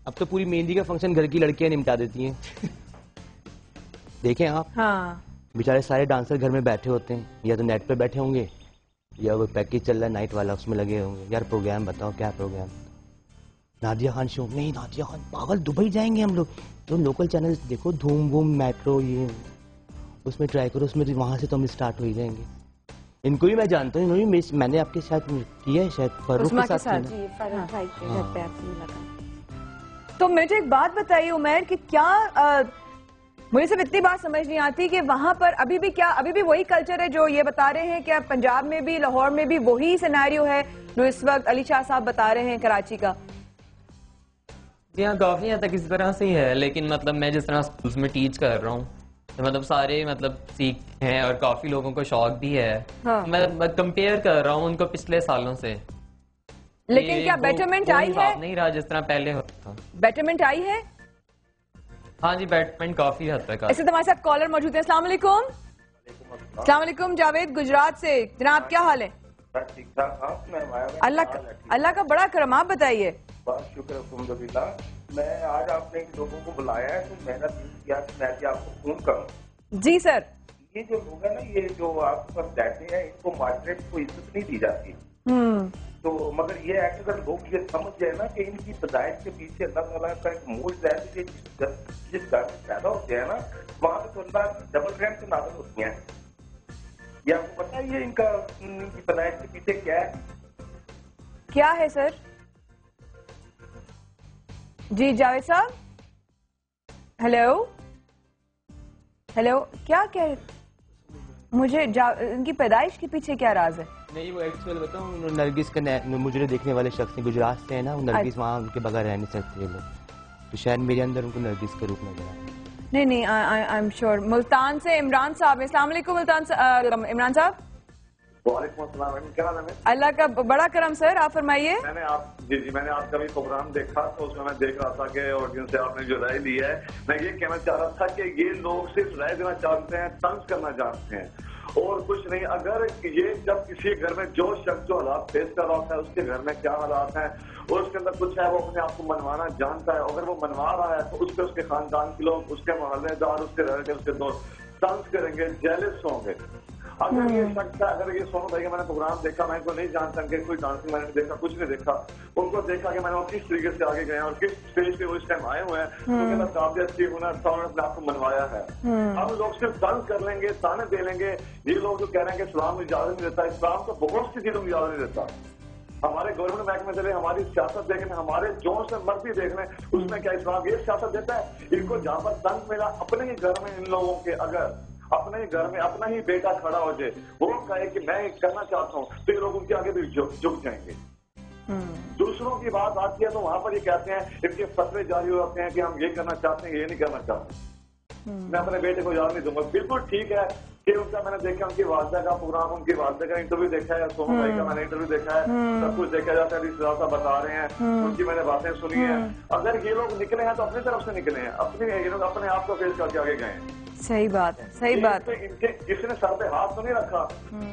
اب تو پوری مہندی کا فنکشن گھر کی لڑکیاں نمٹا دیتی ہیں. دیکھیں آپ, بیچارے سارے ڈانسر گھر میں بیٹھے ہوتے ہیں, یا تو نیٹ پہ بیٹھے ہوں گے یا وہ پیکیج چل رہا ہے نائٹ والا, اس میں لگے ہوں گے. یار پروگرام بتاؤ, کیا پروگرام؟ نادیہ خان شو نہیں, نادیہ خان پاگل, دبئی جائیں گے ہم لوگ. تو لوکل چینل دیکھو, دھوم ووم, میٹرو, یہ اس میں ٹرائی کرو, اس میں وہاں سے تو ہم اسٹارٹ ہو ہی جائیں گے. ان کو بھی میں جانتا ہوں, میں نے آپ کے ساتھ کیا ہے شاید, فاروق کے ساتھ. تو مجھے ایک بات بتائیے عمیر کہ کیا مجھے صرف اتنی بات سمجھ نہیں آتی کہ وہاں پر ابھی بھی وہی کلچر ہے جو یہ بتا رہے ہیں, کیا پنجاب میں بھی, لاہور میں بھی وہی سینیریو ہے جو اس وقت علی شاہ صاحب بتا رہے ہیں کراچی کا؟ جی ہاں, کافی حد تک اسی طرح سے ہی ہے, لیکن مطلب میں جس طرح اسکولز میں ٹیچ کر رہا ہوں, مطلب سارے مطلب سیکھ ہیں اور کافی لوگوں کو شوق بھی ہے. میں کمپیئر کر رہا ہوں ان کو پچھلے سالوں سے. لیکن کیا بیٹرمنٹ آئی ہے؟ نہیں رہا جس طرح پہلے ہوتا تھا. بیٹرمنٹ آئی ہے؟ ہاں جی, بیٹرمنٹ کافی حد تک. ایسے ہمارے ساتھ کالر موجود ہیں. السلام علیکم. السلام علیکم, جاوید گجرات سے. جناب کیا حال ہے؟ اللہ کا بڑا کرم, آپ بتائیے. بہت شکر الحمدللہ. میں آج آپ نے لوگوں کو بلایا ہے تو میں نے کیا کہ میں بھی آپ کو فون کروں. جی سر. یہ جو لوگ ہیں نا, یہ جو آپ کے پاس بیٹھے ہیں, ان کو معاشرے کو عزت نہیں دی جاتی. تو مگر یہ ہے کہ اگر لوگ یہ سمجھ جائے نا کہ ان کی پیدائش کے پیچھے اللہ تعالیٰ کا ایک موج ہے, جس گھر میں پیدا ہوتے ہیں نا وہاں پہ تو اللہ ڈبل رحمت نازل ہوتی ہیں. یہ آپ کو پتا ہے یہ ان کی پیدائش کے پیچھے کیا ہے؟ کیا ہے سر؟ جی جاوید صاحب, ہیلو ہیلو, کیا کہ مجھے ان کی پیدائش کے پیچھے کیا راز ہے؟ نہیں, وہ ایکچوئل بتاؤں, نرگس کا مجھے دیکھنے والے شخص ہیں, گجرات سے ہیں نا, وہ نرگس وہاں ان کے بغیر رہ نہیں سکتے لوگ, تو شاید میرے اندر ان کو نرگس کا روپ نظر آیا. نہیں, آئی ایم شیور. ملتان سے عمران صاحب. السلام علیکم عمران صاحب. وعلیکم السلام. کیا حال ہے؟ اللہ کا بڑا کرم سر, آپ فرمائیے. میں نے آپ کا بھی پروگرام دیکھا تو اس میں دیکھ رہا تھا کہ آڈینس سے آپ نے جو رائے دی ہے, میں یہ کہنا چاہ رہا تھا کہ یہ لوگ صرف رائے دینا چاہتے ہیں, طنز کرنا چاہتے ہیں اور کچھ نہیں. اگر یہ جب کسی گھر میں جو شخص جو حالات فیس کر رہا ہوتا ہے, اس کے گھر میں کیا حالات ہیں اور اس کے اندر کچھ ہے, وہ اپنے آپ کو منوانا جانتا ہے. اگر وہ منوا رہا ہے تو اس پہ اس کے خاندان کے لوگ, اس کے محلے دار, اس کے ریلیٹیو, اس کے دوست طنز کریں گے, جیلس ہوں گے. اگر یہ شخص ہے, اگر یہ سونو بھائی کا میں نے پروگرام دیکھا, میں ان کو نہیں جانتا کہ کوئی ڈانسنگ میں نے دیکھا, کچھ نہیں دیکھا, ان کو دیکھا کہ میں نے وہ کس طریقے سے آگے گئے ہیں اور کس اسٹیج پہ وہ اس ٹائم آئے ہوئے ہیں, ان کے اندر قابلیت کی ہنر تھا, انہوں نے اپنے آپ کو منوایا ہے. ہم لوگ صرف طنز کر لیں گے, تانے دے لیں گے. یہ لوگ جو کہہ رہے ہیں کہ اسلام اجازت نہیں دیتا, اسلام تو بہت سی چیزوں کی اجازت نہیں دیتا. ہمارے گورنمنٹ محکمے چلے, ہماری سیاست دیکھ لیں, ہمارے جو سے مرضی دیکھ لیں, اس میں کیا اسلام یہ سیاست دیتا ہے؟ ان کو جہاں پر طنز ملا اپنے ہی گھر میں, ان لوگوں کے اگر اپنے ہی گھر میں اپنا ہی بیٹا کھڑا ہو جائے, وہ کہے کہ میں کرنا چاہتا ہوں, تو یہ لوگ ان کے آگے بھی جھک جائیں گے. دوسروں کی بات آتی ہے تو وہاں پر یہ کہتے ہیں, ان کے فتوے جاری ہوتے ہیں کہ ہم یہ کرنا چاہتے ہیں, یہ نہیں کرنا چاہتے. میں اپنے بیٹے کو اجازت نہیں دوں گا. بالکل ٹھیک ہے کہ ان کا میں نے دیکھا, ان کی والدہ کا پروگرام, ان کی والدہ کا انٹرویو دیکھا ہے, سونو بھائی کا میں نے انٹرویو دیکھا ہے, سب کچھ دیکھا جاتا ہے, رشتے دار بتا رہے ہیں, ان کی میں نے باتیں سنی ہیں. اگر یہ لوگ نکلے ہیں تو اپنی طرف سے نکلے ہیں, یہ لوگ اپنے آپ کو فیس کر کے آگے گئے ہیں. صحیح بات ہے, صحیح بات ہے. کسی نے سر پہ ہاتھ تو نہیں رکھا,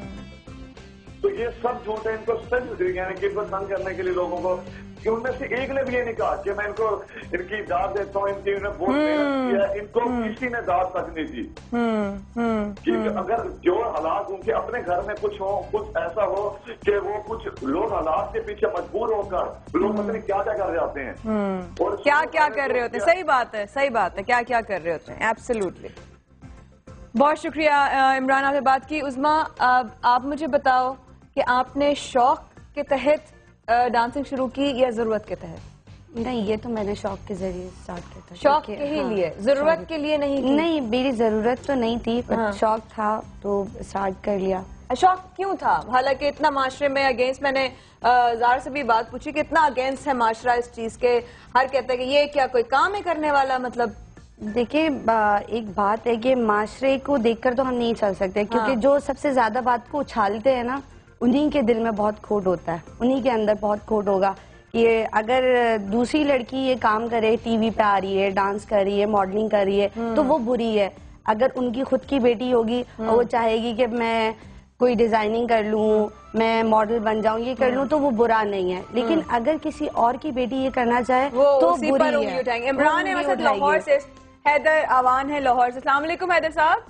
تو یہ سب جھوٹ ہے. ان کو سچ یعنی کہ ان کو تنگ کرنے کے لیے لوگوں کو, کہ ان میں سے ایک نے بھی یہ نہیں کہا کہ میں ان کو ان کی داد دیتا ہوں, ان کی انہیں بہت محنت کی ہے, ان کو کسی نے داد تک نہیں دی. کیونکہ اگر جو حالات ان کے اپنے گھر میں کچھ ہو, کچھ ایسا ہو کہ وہ کچھ لوگ حالات کے پیچھے مجبور ہو کر لوگ پتہ نہیں کیا کیا کر جاتے ہیں, اور کیا کیا کر رہے ہوتے ہیں. صحیح بات ہے, صحیح بات ہے, کیا کیا کر رہے ہوتے ہیں. ایبسلیوٹلی. بہت شکریہ عمران, آپ نے بات کی. عظمیٰ, آپ مجھے بتاؤ کہ آپ نے شوق کے تحت ڈانسنگ شروع کی یا ضرورت کے تحت؟ نہیں, یہ تو میں نے شوق کے ذریعے اسٹارٹ کیا تھا. شوق کے ہی لیے, ضرورت کے لیے نہیں؟ نہیں, میری ضرورت تو نہیں تھی, پر شوق تھا تو اسٹارٹ کر لیا. شوق کیوں تھا؟ حالانکہ اتنا معاشرے میں اگینسٹ, میں نے زارا سے بھی بات پوچھی کہ اتنا اگینسٹ ہے معاشرہ اس چیز کے, ہر کہتا ہے کہ یہ کیا کوئی کام ہے کرنے والا. مطلب دیکھیں, ایک بات ہے کہ معاشرے کو دیکھ کر تو ہم نہیں چل سکتے, کیونکہ جو سب سے زیادہ بات کو اچھالتے ہیں نا, انہی کے دل میں بہت کھوٹ ہوتا ہے, انہی کے اندر بہت کھوٹ ہوگا. یہ اگر دوسری لڑکی یہ کام کرے, ٹی وی پہ آ رہی ہے, ڈانس کر رہی ہے, ماڈلنگ کر رہی ہے, تو وہ بری ہے. اگر ان کی خود کی بیٹی ہوگی اور وہ چاہے گی کہ میں کوئی ڈیزائننگ کر لوں، میں ماڈل بن جاؤں، یہ کر لوں تو وہ برا نہیں ہے، لیکن اگر کسی اور کی بیٹی یہ کرنا چاہے تو بری ہے۔ عمران ہے لاہور سے، حیدر آوان ہے لاہور سے۔ السلام علیکم حیدر صاحب۔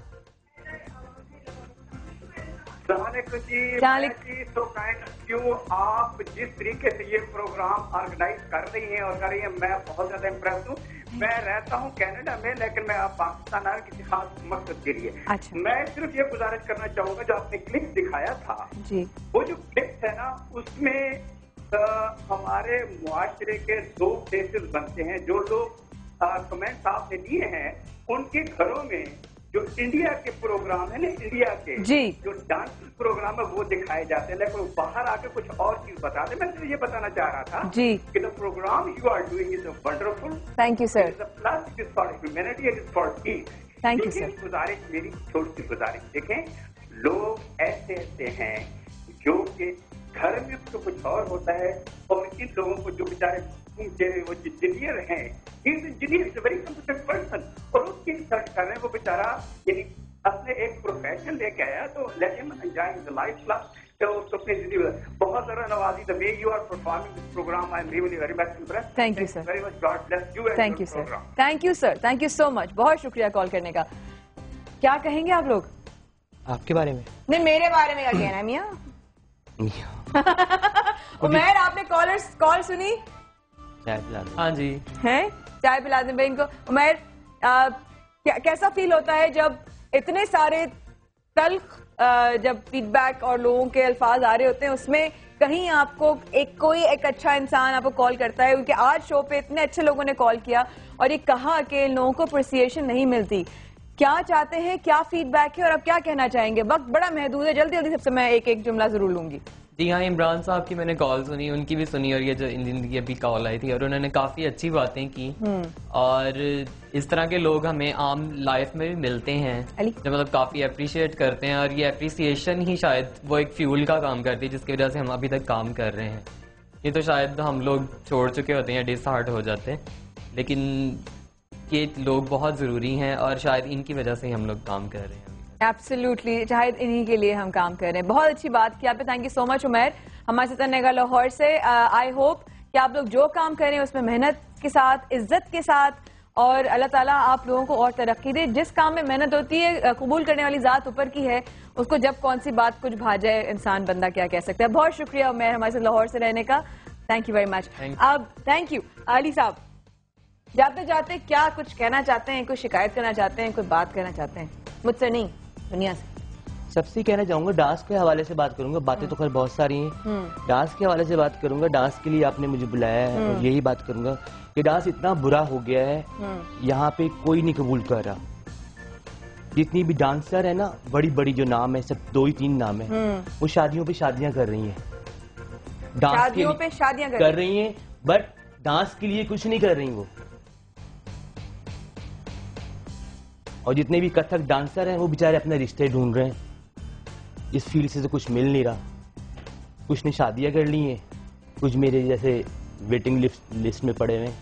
السلام علیکم جی، تو کیوں آپ جس طریقے سے یہ پروگرام آرگنائز کر رہی ہیں میں بہت زیادہ امپریس ہوں۔ میں رہتا ہوں کینیڈا میں، لیکن میں آپ پاکستان آ کسی خاص مقصد کے لیے۔ میں صرف یہ گزارش کرنا چاہوں گا، جو آپ نے کلپ دکھایا تھا وہ جو کلپ ہے نا، اس میں ہمارے معاشرے کے 2 کیسز بنتے ہیں۔ جو لوگ کمنٹس آپ نے دیے ہیں ان کے گھروں میں جو انڈیا کے پروگرام ہے نا، انڈیا کے جو ڈانس پروگرام ہے وہ دکھائے جاتے ہیں، لیکن باہر آ کے کچھ اور چیز بتاتے ہیں۔ میں صرف یہ بتانا چاہ رہا تھا کہ the program you are doing is wonderful, thank you sir, plus it is for humanity, it is for peace. Thank you sir. گزارش میری چھوٹی سی گزارش، دیکھیں لوگ ایسے ہیں جو کہ گھر میں تو کچھ اور ہوتا ہے، اور ان لوگوں کو جو بیچارے وہ انجینئر ہیں، engineer is a very competent person, اور اس کی ریسرچ کر رہے ہیں، وہ بیچارہ یعنی اپنے ایک پروفیشن لے کے آیا، تو لیٹ ہم انجوائنگ دی لائف پلس اپنی زندگی بہت ذرا نوازی the way you are performing this program, I am really very much impressed. Thank you sir, very much, God bless you, thank you sir, thank you sir, thank you so much, بہت شکریہ کال کرنے کا۔ کیا کہیں گے آپ لوگ آپ کے بارے میں؟ نہیں، میرے بارے میں کیا کہنا ہے میاں؟ عمیر، آپ نے کال سنی؟ ہاں جی، ہے چائے پلا دیں بھائی ان کو۔ عمیر، کیسا فیل ہوتا ہے جب اتنے سارے تلخ جب فیڈ بیک اور لوگوں کے الفاظ آ رہے ہوتے ہیں، اس میں کہیں آپ کو کوئی ایک اچھا انسان آپ کو کال کرتا ہے؟ کیونکہ آج شو پہ اتنے اچھے لوگوں نے کال کیا اور یہ کہا کہ لوگوں کو اپریسیشن نہیں ملتی۔ کیا چاہتے ہیں، کیا فیڈ بیک ہے، اور اب کیا کہنا چاہیں گے؟ وقت بڑا محدود ہے، جلدی جلدی سب سے میں ایک جملہ ضرور لوں گی۔ جی ہاں، عمران صاحب کی میں نے کال سنی، ان کی بھی سنی، اور یہ جو ان کی ابھی کال آئی تھی، اور انہوں نے کافی اچھی باتیں کی، اور اس طرح کے لوگ ہمیں عام لائف میں بھی ملتے ہیں جو مطلب کافی اپریشیٹ کرتے ہیں، اور یہ اپریسیشن ہی شاید وہ ایک فیول کا کام کرتی ہے جس کی وجہ سے ہم ابھی تک کام کر رہے ہیں۔ یہ تو شاید ہم لوگ چھوڑ چکے ہوتے ہیں، ڈس ہارٹ ہو جاتے ہیں، لیکن یہ لوگ بہت ضروری ہیں، اور شاید ان کی وجہ سے ہی ہم لوگ کام کر رہے ہیں۔ ایبسلیوٹلی، شاید انہی کے لیے ہم کام کر رہے ہیں۔ بہت اچھی بات کی آپ نے، thank you so much Umair ہمارے ساتھ رہنے کا لاہور سے۔ آئی ہوپ کہ آپ لوگ جو کام کر رہے ہیں اس میں محنت کے ساتھ، عزت کے ساتھ، اور اللہ تعالیٰ آپ لوگوں کو اور ترقی دے۔ جس کام میں محنت ہوتی ہے، قبول کرنے والی ذات اوپر کی ہے، اس کو جب کون سی بات کچھ بھا جائے انسان بندہ کیا کہہ سکتا ہے۔ بہت شکریہ عمیر ہمارے ساتھ لاہور سے رہنے کا، تھینک یو ویری مچ۔ اب تھینک یو علی صاحب، جاتے جاتے کیا کچھ کہنا چاہتے ہیں؟ کوئی شکایت کرنا چاہتے ہیں؟ کوئی بات کرنا چاہتے ہیں؟ مجھ سے نہیں، دنیا سے۔ سب سے کہنا چاہوں گا، ڈانس کے حوالے سے بات کروں گا، باتیں تو خیر بہت ساری ہیں، ڈانس کے حوالے سے بات کروں گا۔ ڈانس کے لیے آپ نے مجھے بلایا ہے، اور یہی بات کروں گا کہ ڈانس اتنا برا ہو گیا ہے، یہاں پہ کوئی نہیں قبول کر رہا۔ جتنی بھی ڈانسر ہے نا، بڑی بڑی جو نام ہے، سب 2 ہی 3 نام ہے، وہ شادیوں پہ شادیاں کر رہی ہیں، شادیوں پہ شادیاں کر رہی ہیں، بٹ ڈانس کے لیے کچھ نہیں کر رہی وہ۔ اور جتنے بھی کتھک ڈانسر ہیں وہ بیچارے اپنے رشتے ڈھونڈ رہے ہیں، اس فیلڈ سے تو کچھ مل نہیں رہا۔ کچھ نے شادیاں کر لی ہیں، کچھ میرے جیسے ویٹنگ لسٹ میں پڑے ہوئے۔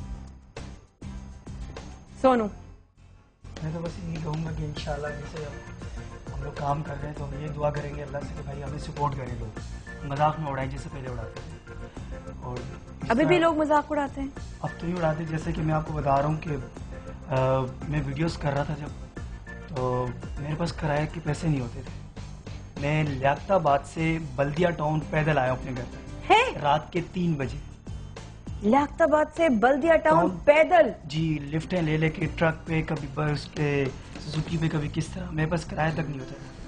سونو، میں تو بس یہی کہوں گا کہ انشاءاللہ جیسے ہم لوگ کام کر رہے ہیں تو ہم یہ دعا کریں گے اللہ سے کہ بھائی ہمیں سپورٹ کریں، لوگ مذاق میں اڑائیں جیسے پہلے اڑاتے تھے، اور ابھی بھی لوگ مذاق اڑاتے ہیں؟ اب تو ہی اڑاتے، جیسے کہ میں آپ کو بتا رہا ہوں کہ میں ویڈیوز کر رہا تھا جب، تو میرے پاس کرایہ کے پیسے نہیں ہوتے تھے، میں لیاقت آباد سے بلدیا ٹاؤن پیدل آیا اپنے گھر پہ رات کے 3 بجے۔ لیاقت آباد سے بلدیا ٹاؤن پیدل؟ جی، لفٹیں لے لے کے، ٹرک پہ، کبھی بس پہ، سزوکی پہ، کبھی کس طرح، میرے پاس کرایہ تک نہیں ہوتا تھا۔